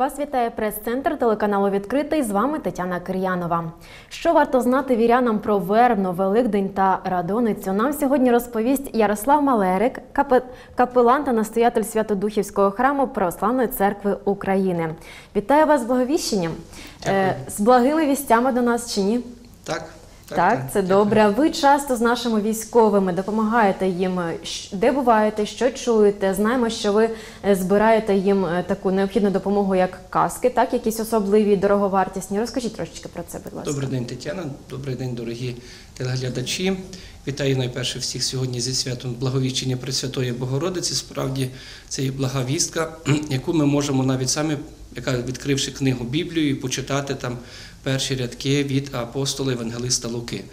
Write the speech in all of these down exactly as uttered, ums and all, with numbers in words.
Вас вітає прес-центр телеканалу «Відкритий». З вами Тетяна Кир'янова. Що варто знати вірянам про Вербну, Великдень та Радоницю, нам сьогодні розповість Ярослав Малерик, капелан та настоятель Свято-Духівського храму Православної церкви України. Вітаю вас з Благовіщенням. Е, з благими вістями до нас чи ні? Так. Так, так, це добре. Ви часто з нашими військовими допомагаєте їм. Де буваєте, що чуєте? Знаємо, що ви збираєте їм таку необхідну допомогу, як каски, так, якісь особливі, дороговартісні. Розкажіть трошечки про це, будь ласка. Добрий день, Тетяна. Добрий день, дорогі телеглядачі. Вітаю найперше всіх сьогодні зі святом Благовіщення Пресвятої Богородиці. Справді, це є блага вістка, яку ми можемо навіть самі, яка відкривши книгу Біблію, і почитати там перші рядки від апостола Євангелиста Луки.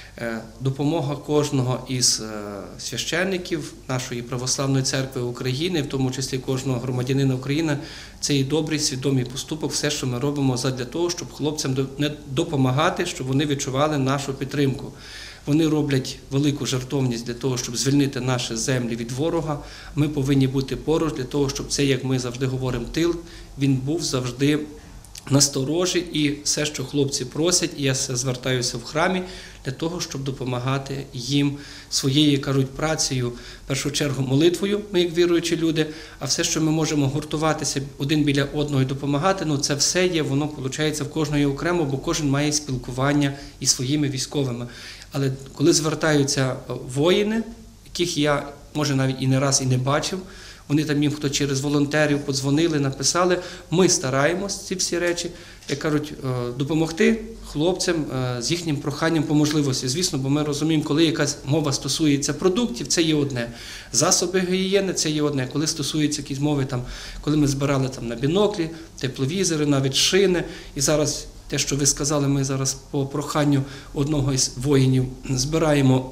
Допомога кожного із священників нашої Православної церкви України, в тому числі кожного громадянина України, це і добрий, свідомий поступок, все, що ми робимо задля того, щоб хлопцям допомагати, щоб вони відчували нашу підтримку. Вони роблять велику жертовність для того, щоб звільнити наші землі від ворога. Ми повинні бути поруч для того, щоб це, як ми завжди говоримо, тил, він був завжди насторожі, і все, що хлопці просять, і я звертаюся в храмі, для того, щоб допомагати їм своєю, кажуть, працею, в першу чергу молитвою, ми як віруючі люди, а все, що ми можемо гуртуватися один біля одного і допомагати, ну це все є, воно виходить в кожної окремо, бо кожен має спілкування із своїми військовими. Але коли звертаються воїни, яких я, може, навіть і не раз і не бачив, вони там їм, хто через волонтерів подзвонили, написали, ми стараємось ці всі речі, як кажуть, допомогти хлопцям з їхнім проханням по можливості. Звісно, бо ми розуміємо, коли якась мова стосується продуктів, це є одне. Засоби гігієни – це є одне. Коли стосується якісь мови, там, коли ми збирали там, на біноклі, тепловізори, навіть шини, і зараз те, що ви сказали, ми зараз по проханню одного із воїнів збираємо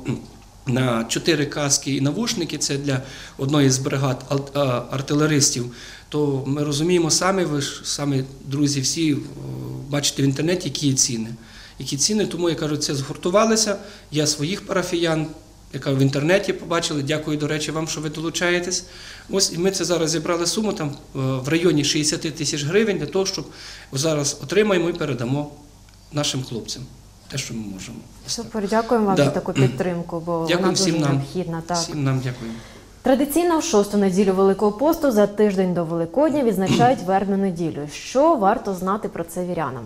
на чотири каски і навушники, це для одної з бригад артилеристів, то ми розуміємо самі, ви ж самі, друзі, всі бачите в інтернеті, які ціни. Які ціни, тому, я кажу, це згуртувалися, я своїх парафіян, яка в інтернеті побачили, дякую, до речі, вам, що ви долучаєтесь. Ось, і ми це зараз зібрали суму там в районі шістдесят тисяч гривень для того, щоб зараз отримаємо і передамо нашим хлопцям те, що ми можемо. Супер, дякуємо вам да. за таку підтримку, бо дякую, вона дуже всім необхідна. Так. Всім нам дякую. Традиційно в шосту неділю Великого посту за тиждень до Великодня відзначають Вербну неділю. Що варто знати про це вірянам?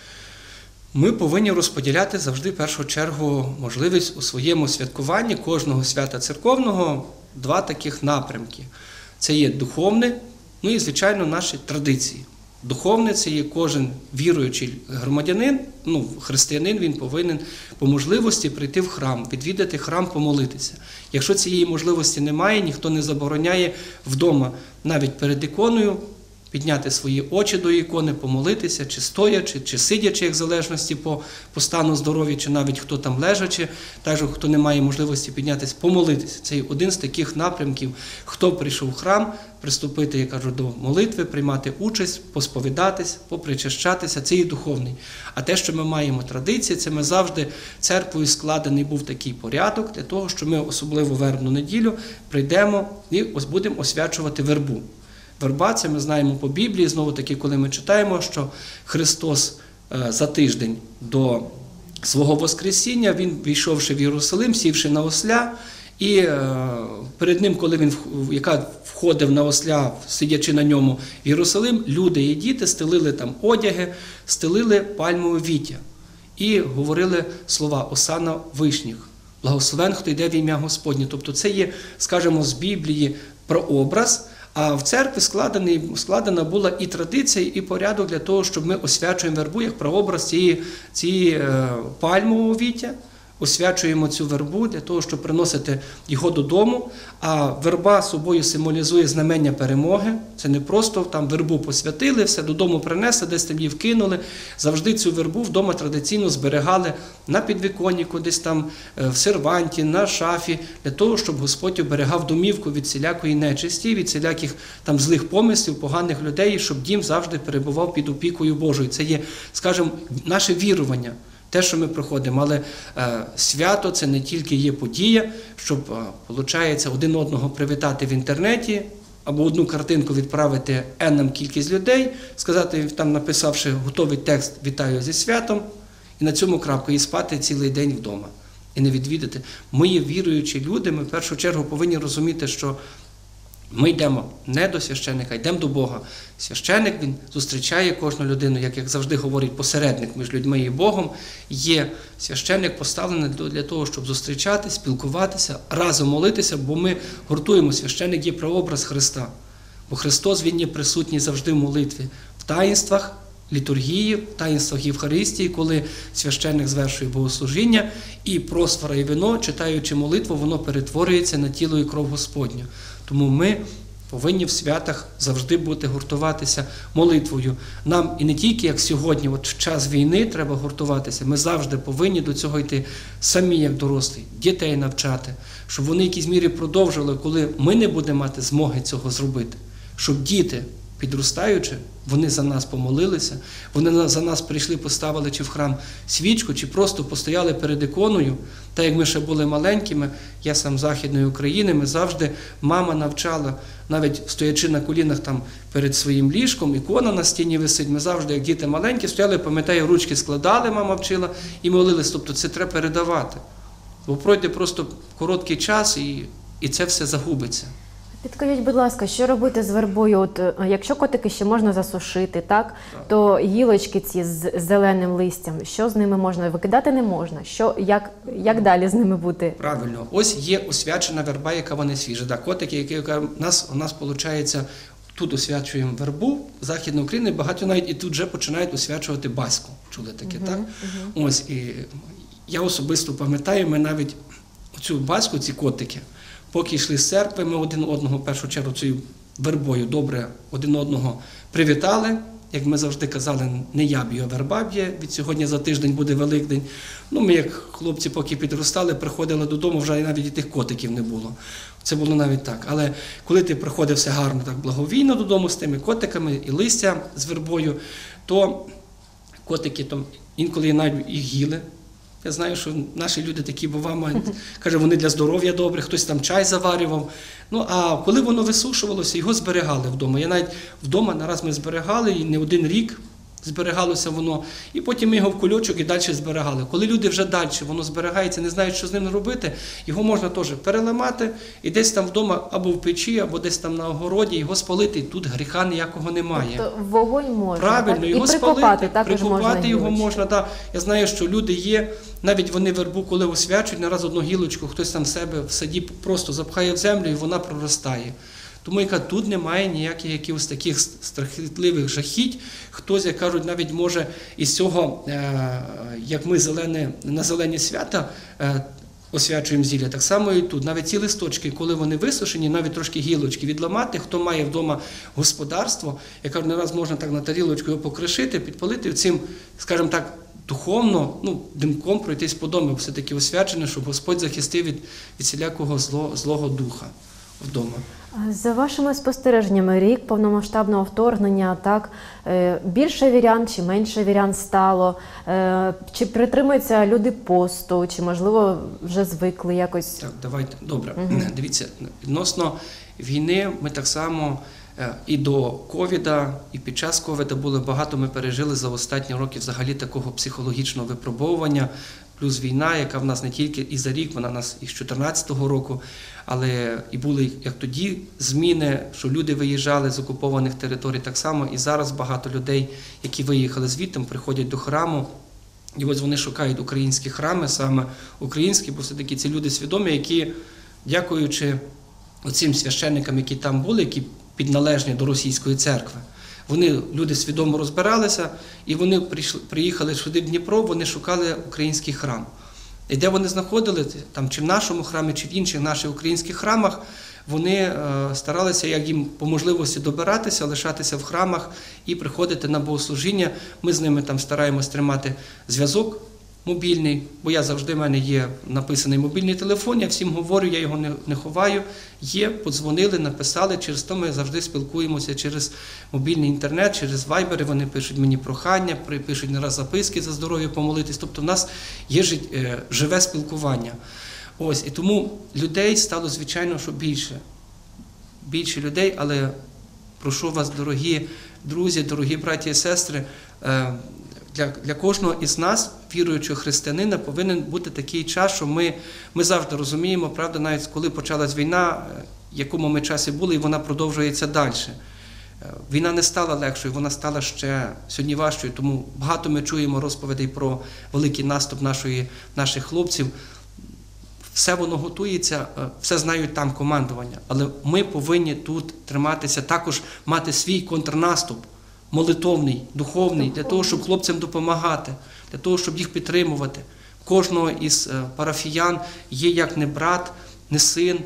Ми повинні розподіляти завжди, в першу чергу, можливість у своєму святкуванні кожного свята церковного два таких напрямки. Це є духовне, ну і, звичайно, наші традиції. Духовне – це є кожен віруючий громадянин, ну, християнин, він повинен по можливості прийти в храм, відвідати храм, помолитися. Якщо цієї можливості немає, ніхто не забороняє вдома, навіть перед іконою, підняти свої очі до ікони, помолитися, чи стоячи, чи сидячи, як в залежності по, по стану здоров'я, чи навіть хто там лежачи, також хто не має можливості піднятися, помолитися. Це один з таких напрямків, хто прийшов в храм, приступити, я кажу, до молитви, приймати участь, посповідатись, попричащатися, це і духовний. А те, що ми маємо традиції, це ми завжди церквою складений був такий порядок, для того, що ми особливо вербну неділю прийдемо і ось будемо освячувати вербу. Верба, це ми знаємо по Біблії, знову-таки, коли ми читаємо, що Христос за тиждень до свого Воскресіння, він, війшовши в Єрусалим, сівши на осля, і перед ним, коли він яка входив на осля, сидячи на ньому в Єрусалим, люди і діти стелили там одяги, стелили пальмове віття і говорили слова «Осана вишніх», «Благословен, хто йде в ім'я Господнє». Тобто це є, скажімо, з Біблії прообраз. А в церкві складена була і традиція, і порядок для того, щоб ми освячуємо вербу як прообраз цієї, цієї е, пальмового віття, освячуємо цю вербу для того, щоб приносити його додому, а верба собою символізує знамення перемоги. Це не просто там вербу посвятили, все додому принесли, десь там її вкинули. Завжди цю вербу вдома традиційно зберігали на підвіконнику, десь там в серванті, на шафі, для того, щоб Господь оберігав домівку від всілякої нечисті, від всіляких там злих помислів, поганих людей, щоб дім завжди перебував під опікою Божою. Це є, скажімо, наше вірування. Те, що ми проходимо, але е, свято – це не тільки є подія, щоб, е, виходить, один одного привітати в інтернеті, або одну картинку відправити еннам кількість людей, сказати, там написавши готовий текст «Вітаю зі святом», і на цьому крапку, і спати цілий день вдома, і не відвідати. Ми є віруючі люди, ми в першу чергу повинні розуміти, що ми йдемо не до священника, йдемо до Бога. Священик, він зустрічає кожну людину, як, як завжди говорить посередник між людьми і Богом. Є священик поставлений для того, щоб зустрічатися, спілкуватися, разом молитися, бо ми гуртуємо. Священик є прообраз Христа. Бо Христос, він є присутній завжди в молитві, в таїнствах літургії, в таїнствах Євхаристії, коли священник звершує богослужіння, і просфора і вино, читаючи молитву, воно перетворюється на тіло і кров Господню. Тому ми повинні в святах завжди бути гуртуватися молитвою. Нам і не тільки, як сьогодні, от в час війни треба гуртуватися, ми завжди повинні до цього йти самі, як дорослі, дітей навчати, щоб вони в якійсь мірі продовжили, коли ми не будемо мати змоги цього зробити, щоб діти, підростаючи, вони за нас помолилися, вони за нас прийшли, поставили чи в храм свічку, чи просто постояли перед іконою. Так як ми ще були маленькими, я сам з Західної України, ми завжди, мама навчала, навіть стоячи на колінах там перед своїм ліжком, ікона на стіні висить, ми завжди, як діти маленькі, стояли, пам'ятаю, ручки складали, мама вчила, і молились. Тобто це треба передавати. Бо пройде просто короткий час, і, і це все загубиться. Підкажіть, будь ласка, що робити з вербою? От, якщо котики ще можна засушити, так, Так. то гілочки ці з зеленим листям, що з ними можна? Викидати не можна. Що, як, як далі з ними бути? Правильно. Ось є освячена верба, яка вона свіжа. Так, котики, які у нас, у нас виходить, тут освячуємо вербу, Західна Україна, багато навіть і тут вже починають освячувати баську. Чули таке, uh-huh, так? Uh-huh. Ось, і я особисто пам'ятаю, ми навіть цю баську, ці котики, поки йшли з церкви, ми один одного, в першу чергу, цією вербою добре один одного привітали. Як ми завжди казали, не я б'ю, а верба б'є, від сьогодні за тиждень буде Великдень. Ну, ми, як хлопці, поки підростали, приходили додому, вже навіть і тих котиків не було. Це було навіть так. Але коли ти приходив все гарно, так благовійно додому з тими котиками і листя з вербою, то котики там інколи навіть їх їли. Я знаю, що наші люди такі бувають, каже, вони для здоров'я добрі, хтось там чай заварював. Ну, а коли воно висушувалося, його зберігали вдома. Я навіть вдома нараз ми зберігали, і не один рік зберігалося воно, і потім ми його в кульочок і далі зберігали. Коли люди вже далі, воно зберігається, не знають, що з ним робити, його можна теж переламати і десь там вдома або в печі, або десь там на огороді його спалити, і тут гріха ніякого немає. Тобто вогонь можна, правильно, так? його І прикопати спалити, також прикопати можна його гілочки. можна. Да. Я знаю, що люди є, навіть вони вербу, коли освячують, не раз одну гілочку, хтось там себе в саді просто запхає в землю, і вона проростає. Тому, яка тут немає ніяких якихось таких страхітливих жахіть. Хтось, як кажуть, навіть може із цього, як ми зелене, на зелені свята освячуємо зілля, так само і тут. Навіть ці листочки, коли вони висушені, навіть трошки гілочки відламати, хто має вдома господарство, я кажу, не раз можна так на тарілочку його покришити, підпалити цим, скажімо так, духовно, ну, димком пройтись по дому, все-таки освячене, щоб Господь захистив від, від всілякого зло, злого духа вдома. За вашими спостереженнями, рік повномасштабного вторгнення, так, більше вірян чи менше вірян стало? Чи притримуються люди посту, чи, можливо, вже звикли якось? Так, давайте, добре. Угу. Дивіться, відносно війни ми так само і до ковіда, і під час ковіда було багато, ми пережили за останні роки взагалі такого психологічного випробовування, плюс війна, яка в нас не тільки і за рік, вона в нас і з чотирнадцятого року, але і були, як тоді, зміни, що люди виїжджали з окупованих територій так само, і зараз багато людей, які виїхали звідти, приходять до храму, і ось вони шукають українські храми, саме українські, бо все-таки ці люди свідомі, які, дякуючи оцим священникам, які там були, які підналежні до російської церкви, вони, люди свідомо розбиралися, і вони прийшли, приїхали сюди в Дніпро, вони шукали український храм. І де вони знаходили, там, чи в нашому храмі, чи в інших наших українських храмах, вони е, старалися, як їм по можливості добиратися, лишатися в храмах і приходити на богослужіння. Ми з ними там стараємось тримати зв'язок мобільний, бо я завжди, в мене є написаний мобільний телефон, я всім говорю, я його не, не ховаю. Є, подзвонили, написали, через то ми завжди спілкуємося через мобільний інтернет, через вайбери, вони пишуть мені прохання, пишуть не раз записки за здоров'я помолитись. Тобто в нас є живе спілкування. Ось, і тому людей стало, звичайно, що більше. більше людей, але прошу вас, дорогі друзі, дорогі браті і сестри, для, для кожного із нас, віруючого християнина, повинен бути такий час, що ми, ми завжди розуміємо, правда, навіть коли почалась війна, в якому ми часі були, і вона продовжується далі. Війна не стала легшою, вона стала ще сьогодні важчою, тому багато ми чуємо розповідей про великий наступ нашої, наших хлопців. Все воно готується, все знають там командування, але ми повинні тут триматися, також мати свій контрнаступ, молитовний, духовний, для того, щоб хлопцям допомагати, для того, щоб їх підтримувати. Кожного із парафіян є як не брат, не син,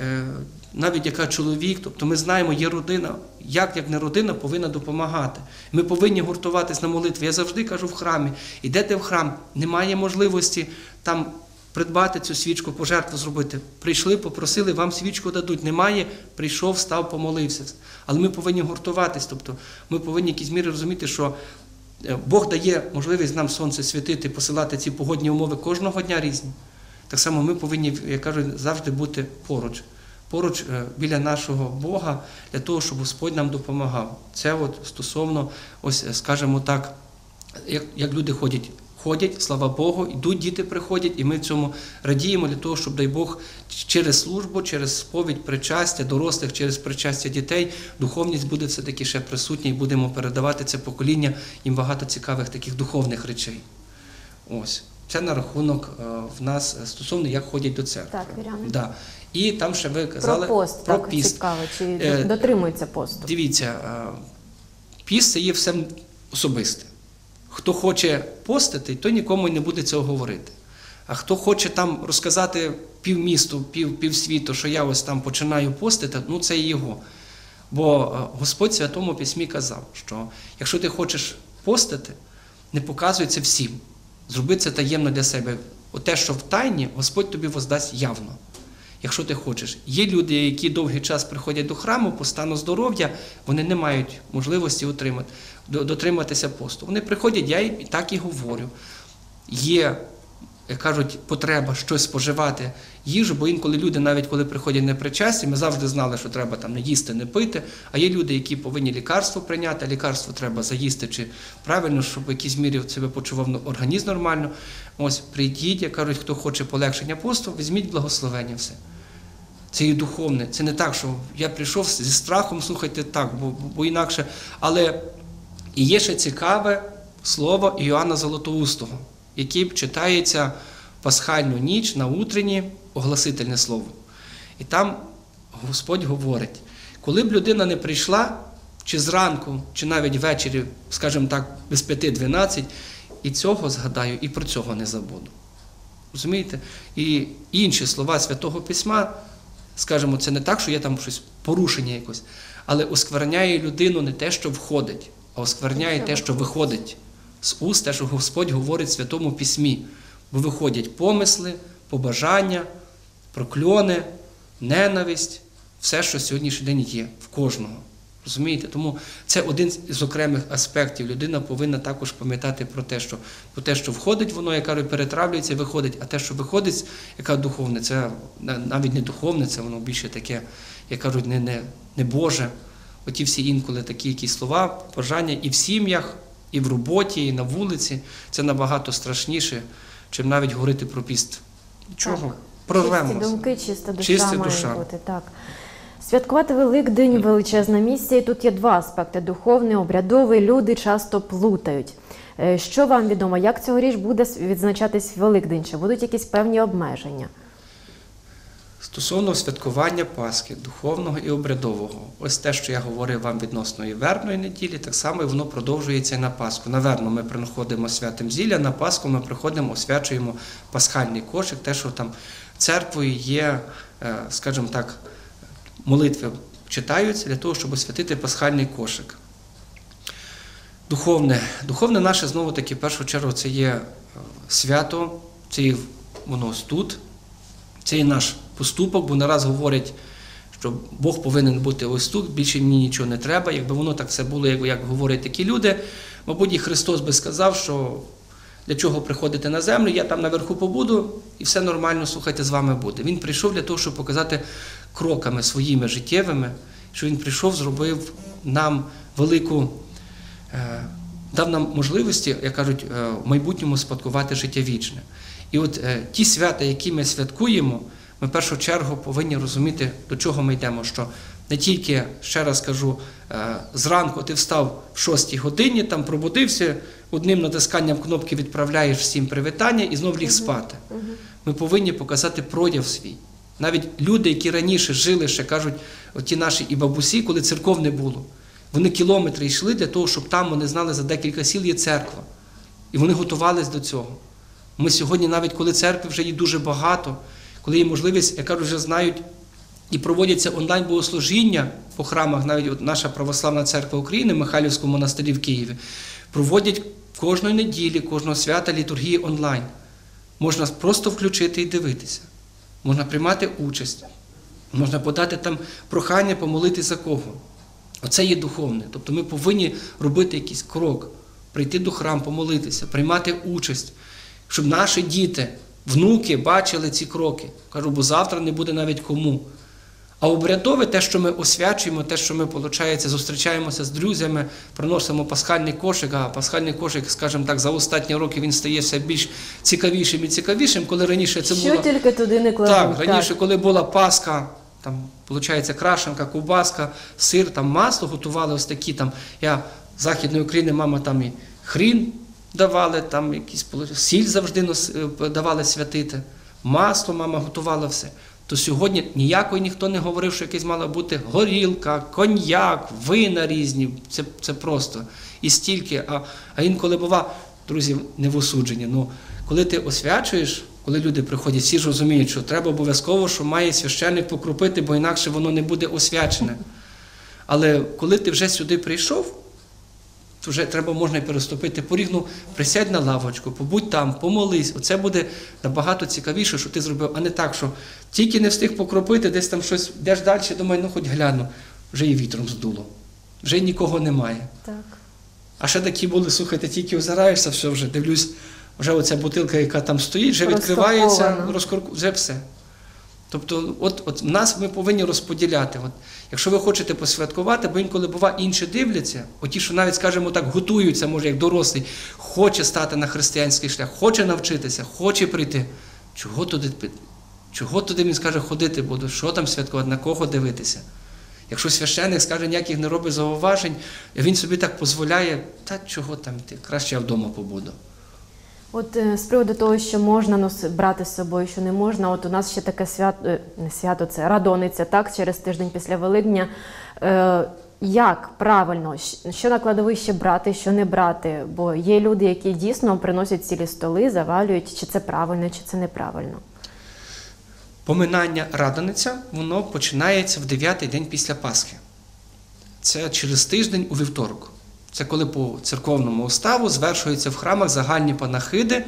навіть яка чоловік, тобто ми знаємо, є родина, як, як не родина, повинна допомагати. Ми повинні гуртуватись на молитві. Я завжди кажу в храмі, ідете в храм, немає можливості там придбати цю свічку, пожертву зробити. Прийшли, попросили, вам свічку дадуть. Немає, прийшов, став, помолився. Але ми повинні гуртуватись, тобто ми повинні в якійсь мірі розуміти, що Бог дає можливість нам сонце світити, посилати ці погодні умови кожного дня різні. Так само ми повинні, я кажу, завжди бути поруч. Поруч біля нашого Бога, для того, щоб Господь нам допомагав. Це от стосовно, ось, скажімо так, як, як люди ходять. Ходять, слава Богу, йдуть, діти приходять, і ми в цьому радіємо для того, щоб, дай Бог, через службу, через сповідь, причастя дорослих, через причастя дітей, духовність буде все-таки ще присутня, і будемо передавати це покоління, їм багато цікавих таких духовних речей. Ось. Це на рахунок в нас стосовно, як ходять до церкви. Так, віряни. Да. І там ще ви казали про пост, про так, піст. цікаво, чи Е, дотримуються посту? Дивіться, піст – це є все особисте. Хто хоче постити, то нікому не буде цього говорити. А хто хоче там розказати півмісту, пів, півсвіту, що я ось там починаю постити, ну це і його. Бо Господь в Святому Письмі казав, що якщо ти хочеш постити, не показуй це всім. Зроби це таємно для себе. Те, що в тайні, Господь тобі воздасть явно. Якщо ти хочеш. Є люди, які довгий час приходять до храму по стану здоров'я, вони не мають можливості отримати, дотриматися посту. Вони приходять, я і так і говорю. Є, як кажуть, потреба щось споживати їжу, бо інколи люди, навіть коли приходять непричасті, ми завжди знали, що треба там не їсти, не пити, а є люди, які повинні лікарство прийняти, а лікарство треба заїсти чи правильно, щоб в якійсь мірі себе почував організм нормально. Ось, прийдіть, як кажуть, хто хоче полегшення посту, візьміть благословення все. Це і духовне, це не так, що я прийшов зі страхом, слухайте так, бо, бо інакше. Але і є ще цікаве слово Іоанна Золотоустого, яке читається пасхальну ніч на утренні, огласительне слово. І там Господь говорить, коли б людина не прийшла, чи зранку, чи навіть ввечері, скажімо так, без п'яти-дванадцять, і цього згадаю, і про цього не забуду. Розумієте? І інші слова Святого Письма, скажімо, це не так, що є там щось порушення якось, але оскверняє людину не те, що входить, а оскверняє те, що виходить з уст, те, що Господь говорить в Святому Письмі. Бо виходять помисли, побажання, прокльони, ненависть, все, що сьогоднішній день є в кожного. Розумієте? Тому це один з окремих аспектів. Людина повинна також пам'ятати про те, що, про те, що входить, воно, як кажуть, перетравлюється, виходить, а те, що виходить, яка духовне, це навіть не духовне, це воно більше таке, як кажуть, не, не, не Боже. Оті всі інколи такі якісь слова, бажання і в сім'ях, і в роботі, і на вулиці, це набагато страшніше, чим навіть говорити про піст. Чого? Прорвемося. Чисті думки, чиста душа Чиста має душа. бути, так. Святкувати Великдень – величезна місія, і тут є два аспекти – духовний, обрядовий. Люди часто плутають. Е, Що вам відомо, як цьогоріч буде відзначатись Великдень? Чи будуть якісь певні обмеження? Стосовно святкування Пасхи, духовного і обрядового, ось те, що я говорив вам відносно і вербної неділі, так само і воно продовжується і на Пасху. На вербну ми приходимо святим зілля, на Пасху ми приходимо, освячуємо пасхальний кошик, те, що там церквою є, скажімо так, молитви читаються для того, щоб освятити пасхальний кошик. Духовне. Духовне наше, знову-таки, в першу чергу, це є свято, це є воно ось тут, це є наш поступок, бо нараз говорять, що Бог повинен бути ось тут, більше мені нічого не треба. Якби воно так все було, як, як говорять такі люди, мабуть, і Христос би сказав, що для чого приходити на землю, я там наверху побуду, і все нормально, слухайте, з вами буде. Він прийшов для того, щоб показати кроками своїми життєвими, що він прийшов, зробив нам велику, е, дав нам можливості, як кажуть, е, в майбутньому спадкувати життя вічне. І от е, ті свята, які ми святкуємо, ми в першу чергу повинні розуміти, до чого ми йдемо, що не тільки, ще раз кажу, е, зранку ти встав в шостій годині, там пробудився, одним натисканням кнопки відправляєш всім привітання і знов ліг спати. Ми повинні показати прояв свій. Навіть люди, які раніше жили, ще кажуть, ті наші і бабусі, коли церков не було, вони кілометри йшли для того, щоб там, вони знали, за декілька сіл є церква. І вони готувались до цього. Ми сьогодні, навіть коли церкви вже є дуже багато, коли є можливість, як кажуть, вже знають, і проводяться онлайн-богослужіння по храмах, навіть от наша Православна Церква України, в Михайлівському монастирі в Києві, проводять кожної неділі, кожного свята літургії онлайн. Можна просто включити і дивитися. Можна приймати участь. Можна подати там прохання, помолити за кого. Оце є духовне. Тобто ми повинні робити якийсь крок, прийти до храму, помолитися, приймати участь, щоб наші діти, внуки бачили ці кроки. Кажу, бо завтра не буде навіть кому. А обрядове, те, що ми освячуємо, те, що ми, виходить, зустрічаємося з друзями, приносимо пасхальний кошик, а пасхальний кошик, скажімо так, за останні роки він стає все більш цікавішим і цікавішим, коли раніше це було... Що тільки туди не кладуть. Так, раніше, коли була Пасха, там, виходить, крашенка, ковбаска, сир, там, масло готували ось такі, там, я з Західної України, мама там і хрін давали, там якісь, сіль завжди нос, давали святити, масло мама готувала все. То сьогодні ніякої ніхто не говорив, що якась мала бути горілка, коньяк, вина різні, це, це просто. І стільки, а, а інколи бува, друзі, не в осудженні, ну, коли ти освячуєш, коли люди приходять, всі ж розуміють, що треба обов'язково, що має священник покропити, бо інакше воно не буде освячене. Але коли ти вже сюди прийшов, то вже треба, можна і переступити поріг, ну, присядь на лавочку, побудь там, помолись. Оце буде набагато цікавіше, що ти зробив, а не так, що тільки не встиг покропити, десь там щось, йдеш далі, думаю, ну хоч гляну, вже і вітром здуло, вже нікого немає. Так. А ще такі були, слухайте, тільки озираєшся, все вже, дивлюсь, вже оця бутилка, яка там стоїть, вже відкривається, розкорку, вже все. Тобто, от, от нас ми повинні розподіляти. От, якщо ви хочете посвяткувати, бо інколи бува інші дивляться, оті, що навіть, скажімо так, готуються, може, як дорослий, хоче стати на християнський шлях, хоче навчитися, хоче прийти. Чого туди, чого туди він скаже ходити буду, що там святкувати, на кого дивитися? Якщо священник скаже, ніяких не робить зауважень, він собі так дозволяє, та чого там йти, краще я вдома побуду. От е, з приводу того, що можна носи, брати з собою, що не можна, от у нас ще таке свято, е, не свято, це Радониця, так, через тиждень після Великдня. Е, як правильно, що на кладовище брати, що не брати? Бо є люди, які дійсно приносять цілі столи, завалюють, чи це правильно, чи це неправильно. Поминання Радониця, воно починається в дев'ятий день після Пасхи. Це через тиждень у вівторок. Це коли по церковному уставу звершуються в храмах загальні панахиди,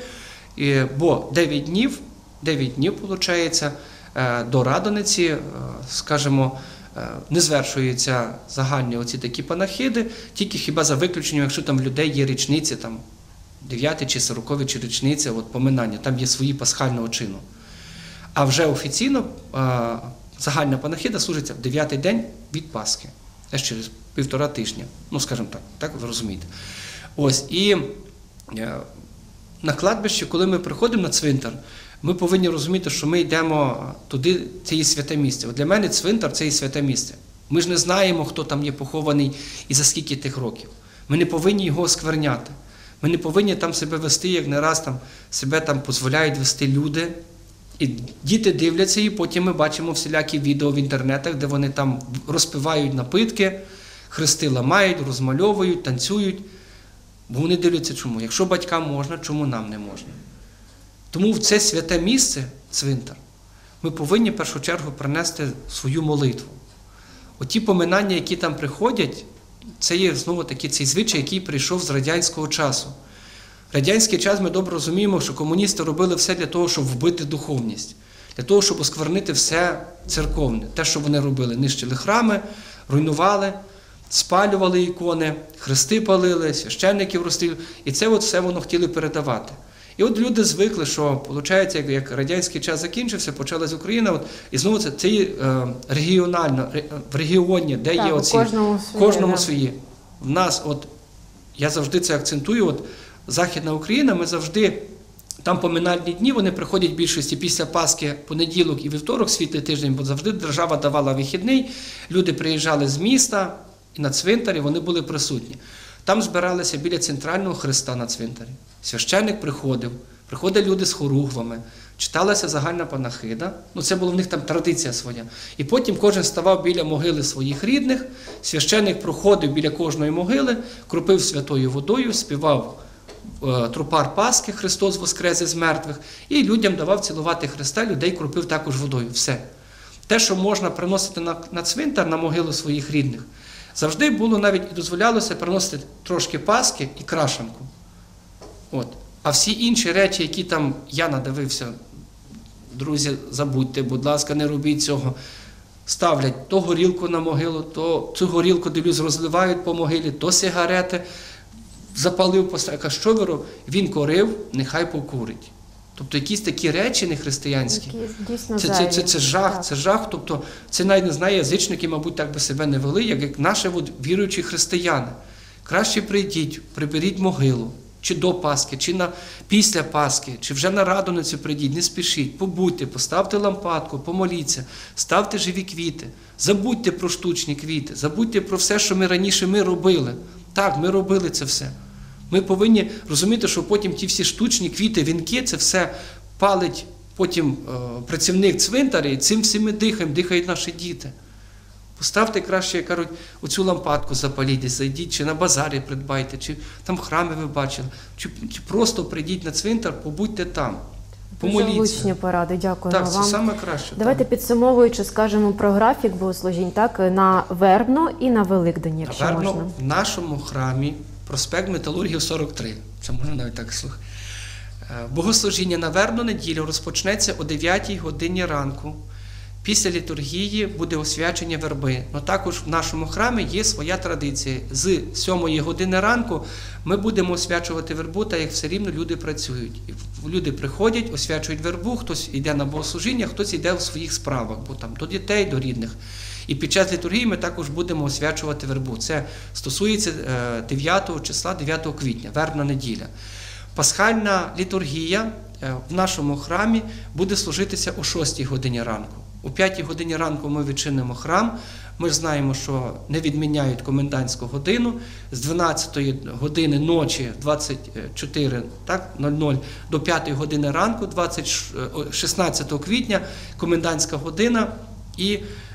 бо дев'ять днів, дев'ять днів, виходить, до Радониці, скажімо, не звершуються загальні оці такі панахиди, тільки хіба за виключенням, якщо там в людей є річниці, там дев'яті чи сорокові чи річниця, от поминання, там є свої пасхального чину. А вже офіційно загальна панахида служиться в дев'ятий день від Пасхи, теж через півтора тижня, ну, скажімо так, так ви розумієте. Ось, і на кладбище, коли ми приходимо на цвинтар, ми повинні розуміти, що ми йдемо туди, це є святе місце. От для мене цвинтар – це є святе місце. Ми ж не знаємо, хто там є похований і за скільки тих років. Ми не повинні його оскверняти. Ми не повинні там себе вести, як не раз там себе там дозволяють вести люди. І діти дивляться, і потім ми бачимо всілякі відео в інтернетах, де вони там розпивають напитки, хрести ламають, розмальовують, танцюють. Бо вони дивляться чому. Якщо батькам можна, чому нам не можна? Тому в це святе місце, цвинтар, ми повинні в першу чергу принести свою молитву. Оті поминання, які там приходять, це є знову таки цей звичай, який прийшов з радянського часу. В радянський час ми добре розуміємо, що комуністи робили все для того, щоб вбити духовність, для того, щоб осквернити все церковне. Те, що вони робили, нищили храми, руйнували, спалювали ікони, хрести палили, священників розстрілювали. І це от все воно хотіли передавати. І от люди звикли, що, виходить, як, як радянський час закінчився, почалась Україна, от, і знову це, це є е, регіонально, ре, в регіоні, де так, є у оці, кожному свої, кожному да. свої. В нас, от, я завжди це акцентую, от, Західна Україна, ми завжди, там поминальні дні, вони приходять в більшості після Пасхи, понеділок і вівторок, світлий тиждень, бо завжди держава давала вихідний, люди приїжджали з міста і на цвинтарі, вони були присутні. Там збиралися біля центрального хреста на цвинтарі. Священник приходив, приходили люди з хоругвами, читалася загальна панахида, ну це була в них там традиція своя. І потім кожен ставав біля могили своїх рідних, священник проходив біля кожної могили, кропив святою водою, співав е, тропар Пасхи, Христос воскрес із мертвих, і людям давав цілувати Христа, людей кропив також водою. Все. Те, що можна приносити на, на цвинтар, на могилу своїх рідних, завжди було навіть і дозволялося приносити трошки Пасхи і крашанку. От. А всі інші речі, які там я надивився, друзі, забудьте, будь ласка, не робіть цього. Ставлять то горілку на могилу, то цю горілку, дивлюсь, розливають по могилі, то сигарети, запалив, поставив. Що ви робите? Він корив, нехай покурить. Тобто якісь такі речі нехристиянські. Дійсно це, це, це, це жах, так. це жах. Тобто це навіть не знає, язичники, мабуть, так би себе не вели, як, як наші от, віруючі християни. Краще прийдіть, приберіть могилу, чи до Пасхи, чи на, після Пасхи, чи вже на Радоницю прийдіть, не спішіть, побудьте, поставте лампадку, помоліться, ставте живі квіти, забудьте про штучні квіти, забудьте про все, що ми раніше ми робили. Так, ми робили це все. Ми повинні розуміти, що потім ті всі штучні квіти, вінки, це все палить потім е, працівник цвинтаря, і цим всім ми дихаємо, дихають наші діти. Поставте краще, як кажуть, оцю лампадку запаліть, десь зайдіть, чи на базарі придбайте, чи там храми ви бачили, чи, чи просто прийдіть на цвинтар, побудьте там, помоліться. Дуже влучні поради, дякуємо так, вам. це саме краще. Давайте так. підсумовуючи, скажемо про графік богослужінь, так, на Вербно і на Великдень, якщо Наверно, можна. в нашому храмі проспект Металургів сорок три, це можна навіть так слухати. Богослужіння на Вербну неділю розпочнеться о дев'ятій годині ранку. Після літургії буде освячення верби. Но також в нашому храмі є своя традиція. З сьомої години ранку ми будемо освячувати вербу, так як все рівно люди працюють. Люди приходять, освячують вербу, хтось йде на богослужіння, хтось йде у своїх справах, бо там до дітей, до рідних. І під час літургії ми також будемо освячувати вербу. Це стосується дев'ятого числа, дев'ятого квітня, вербна неділя. Пасхальна літургія в нашому храмі буде служитися о шостій годині ранку. О п'ятій годині ранку ми відчинимо храм. Ми ж знаємо, що не відміняють комендантську годину. З дванадцятої години ночі, двадцять чотири нуль нуль, до п'ятої години ранку, шістнадцятого квітня, комендантська година. І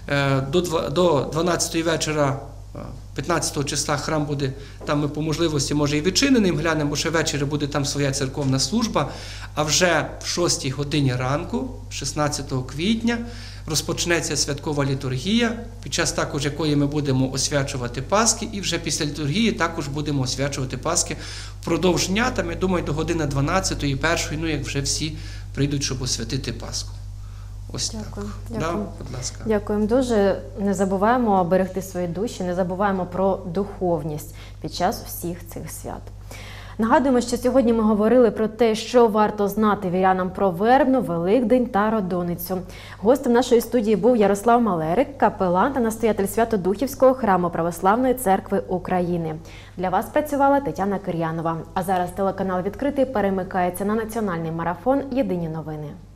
до дванадцятої вечора, п'ятнадцятого числа храм буде, там ми по можливості, може і відчинений, глянемо, бо ще ввечері буде там своя церковна служба, а вже в шостій годині ранку, шістнадцятого квітня, розпочнеться святкова літургія, під час також якої ми будемо освячувати Пасхи, і вже після літургії також будемо освячувати Пасхи впродовж дня, там, я думаю, до години дванадцятої, першої, ну як вже всі прийдуть, щоб освятити Пасху. Ось Дякую. так. Дякую. Да, будь ласка. Дякуємо дуже. Не забуваємо берегти свої душі, не забуваємо про духовність під час всіх цих свят. Нагадуємо, що сьогодні ми говорили про те, що варто знати вірянам про Вербну, Великдень та Радоницю. Гостем нашої студії був Ярослав Малерик, капелан та настоятель Свято-Духівського храму Православної церкви України. Для вас працювала Тетяна Кир'янова. А зараз телеканал «Відкритий» перемикається на національний марафон «Єдині новини».